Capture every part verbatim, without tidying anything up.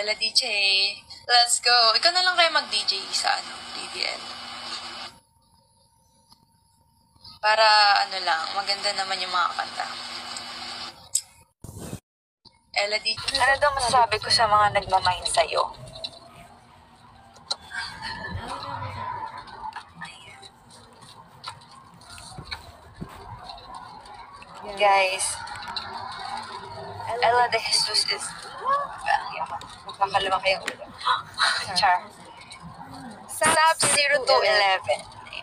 Ella D J, let's go. Ikaw na lang kayo mag-D J sa ano, D D L. Para ano lang, maganda naman yung mga kanta. Ella D J. Ano daw masasabi ko sa mga nagmamind sa'yo? Guys, Ella de Jesus is... Magkakalama kayong ulo. Char. Sub zero two eleven.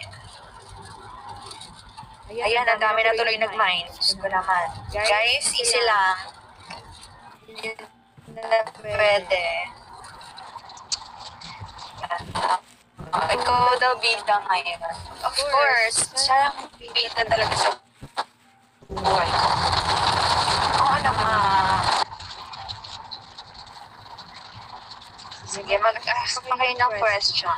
Ayan, ang dami na tuloy nag-mind. Gusto ko naman. Guys, easy lang. Hindi na pwede. Uh, ikaw daw bida ngayon. Of course. Siya lang bida talaga sa buhay ko. Oo naman. Sige, mag-ask pa kayo ng question.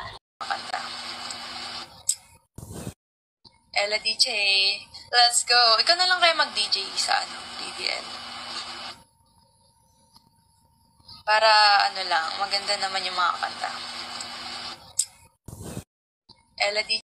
Ella D J, let's go. Ikaw na lang kayo mag-D J sa ano, D D L. Para ano lang, maganda naman yung mga kanta. Ella D J.